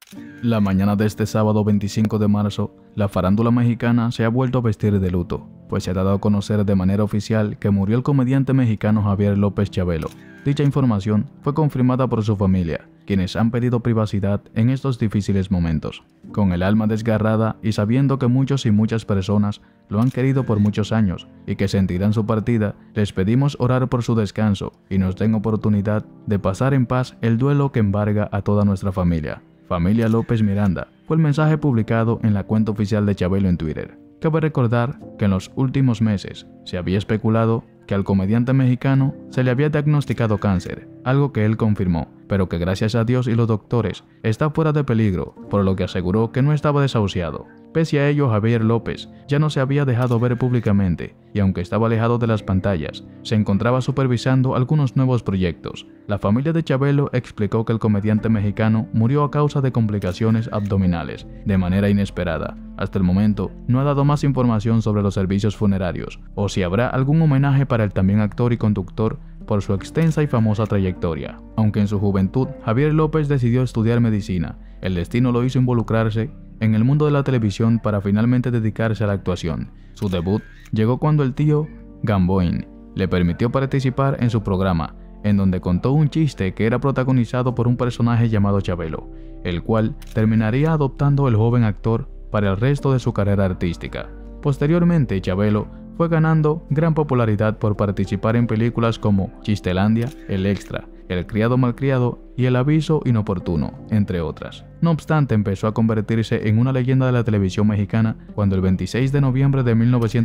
La mañana de este sábado 25 de marzo, la farándula mexicana se ha vuelto a vestir de luto, pues se ha dado a conocer de manera oficial que murió el comediante mexicano Javier López Chabelo. Dicha información fue confirmada por su familia, quienes han pedido privacidad en estos difíciles momentos. Con el alma desgarrada y sabiendo que muchos y muchas personas lo han querido por muchos años y que sentirán su partida, les pedimos orar por su descanso y nos den oportunidad de pasar en paz el duelo que embarga a toda nuestra familia. Familia López Miranda, fue el mensaje publicado en la cuenta oficial de Chabelo en Twitter. Cabe recordar que en los últimos meses se había especulado que al comediante mexicano se le había diagnosticado cáncer, algo que él confirmó, pero que gracias a Dios y los doctores está fuera de peligro, por lo que aseguró que no estaba desahuciado. Pese a ello, Javier López ya no se había dejado ver públicamente y aunque estaba alejado de las pantallas, se encontraba supervisando algunos nuevos proyectos. La familia de Chabelo explicó que el comediante mexicano murió a causa de complicaciones abdominales, de manera inesperada. Hasta el momento, no ha dado más información sobre los servicios funerarios o si habrá algún homenaje para el también actor y conductor por su extensa y famosa trayectoria. Aunque en su juventud, Javier López decidió estudiar medicina, el destino lo hizo involucrarse en el mundo de la televisión para finalmente dedicarse a la actuación. Su debut llegó cuando el tío Gamboín le permitió participar en su programa, en donde contó un chiste que era protagonizado por un personaje llamado Chabelo, el cual terminaría adoptando el joven actor para el resto de su carrera artística. Posteriormente, Chabelo fue ganando gran popularidad por participar en películas como Chistelandia, El Extra, El criado malcriado y El aviso inoportuno, entre otras. No obstante, empezó a convertirse en una leyenda de la televisión mexicana cuando el 26 de noviembre de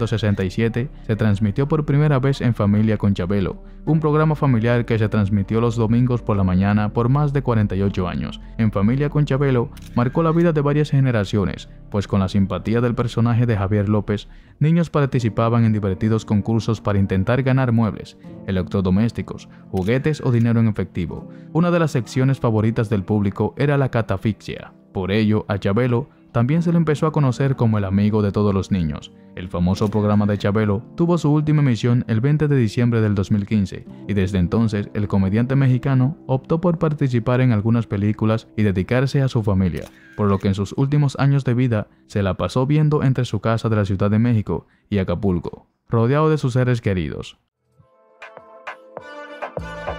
1967 se transmitió por primera vez En Familia con Chabelo, un programa familiar que se transmitió los domingos por la mañana por más de 48 años. En Familia con Chabelo marcó la vida de varias generaciones, pues con la simpatía del personaje de Javier López, niños participaban en divertidos concursos para intentar ganar muebles, electrodomésticos, juguetes o dinero en efectivo. Una de las secciones favoritas del público era la catafixia. Por ello, a Chabelo también se le empezó a conocer como el amigo de todos los niños. El famoso programa de Chabelo tuvo su última emisión el 20 de diciembre del 2015 y desde entonces el comediante mexicano optó por participar en algunas películas y dedicarse a su familia, por lo que en sus últimos años de vida se la pasó viendo entre su casa de la Ciudad de México y Acapulco, rodeado de sus seres queridos.